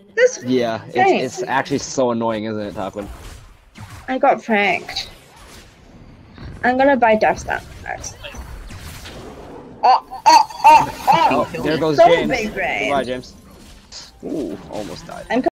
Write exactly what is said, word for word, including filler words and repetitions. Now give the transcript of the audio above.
This Yeah, Thanks. it's it's actually so annoying, isn't it, Tarquin? I got pranked. I'm gonna buy Death Stamp next. Oh, oh, oh, oh! Oh, there goes So James. big brain. Goodbye, James. Ooh, almost died. I'm